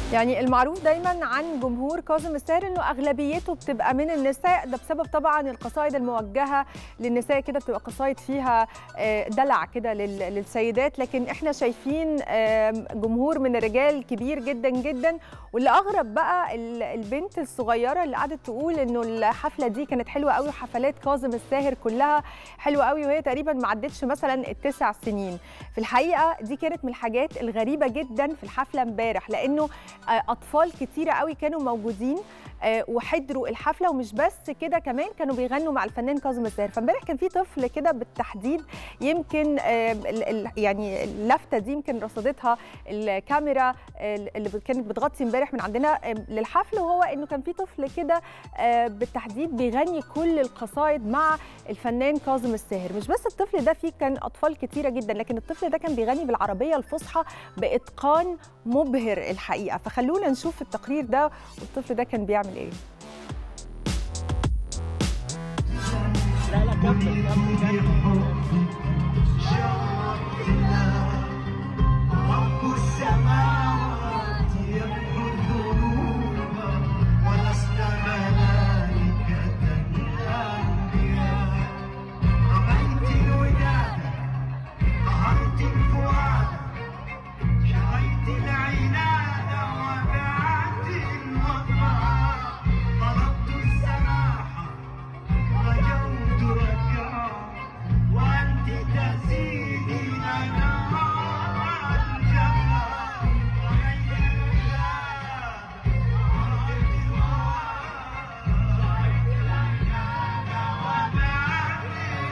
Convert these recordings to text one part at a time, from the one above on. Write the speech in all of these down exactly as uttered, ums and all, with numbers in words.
يعني المعروف دايما عن جمهور كاظم الساهر انه اغلبيته بتبقى من النساء، ده بسبب طبعا القصائد الموجهه للنساء، كده بتبقى قصائد فيها دلع كده للسيدات، لكن احنا شايفين جمهور من الرجال كبير جدا جدا. واللي اغرب بقى البنت الصغيره اللي قعدت تقول انه الحفله دي كانت حلوه قوي، وحفلات كاظم الساهر كلها حلوه قوي، وهي تقريبا ما عدتش مثلا التسع سنين. في الحقيقه دي كانت من الحاجات الغريبه جدا في الحفله امبارح، لانه اطفال كتيره قوي كانوا موجودين وحضروا الحفله، ومش بس كده كمان كانوا بيغنوا مع الفنان كاظم الساهر. فامبارح كان في طفل كده بالتحديد، يمكن يعني اللفته دي يمكن رصدتها الكاميرا اللي كانت بتغطي امبارح من عندنا للحفل، وهو انه كان في طفل كده بالتحديد بيغني كل القصائد مع الفنان كاظم الساهر. مش بس الطفل ده، فيه كان اطفال كتيره جدا، لكن الطفل ده كان بيغني بالعربيه الفصحى باتقان مبهر الحقيقه. فخلونا نشوف التقرير ده والطفل ده كان بيعمل ايه. لا لا كمل كمل كمل. رب السماوات يمحو الذنوب ولست ملائكة الأنبياء. رميت الوداد قهرت الفؤاد شريت العناد وبعت الوفاء. طلبت السماحة رجوت ركعا وأنت تزيدي لنا الجفا. رميت الوداد قهرت الفؤاد شريت العناد وبعت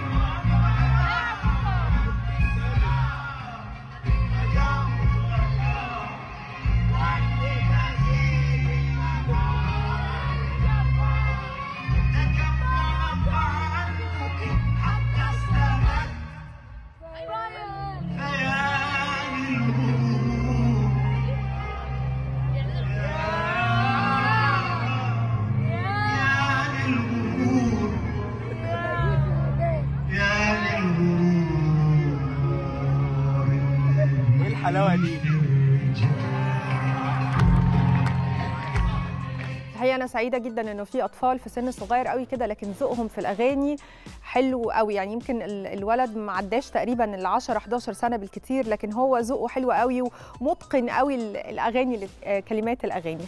الحلاوه دي. الحقيقه انا سعيده جدا انه في اطفال في سن صغير قوي كده لكن ذوقهم في الاغاني حلو قوي. يعني يمكن الولد ما عداش تقريبا ال عشرة حداشر سنه بالكتير، لكن هو ذوقه حلو قوي ومتقن قوي الاغاني، كلمات الاغاني.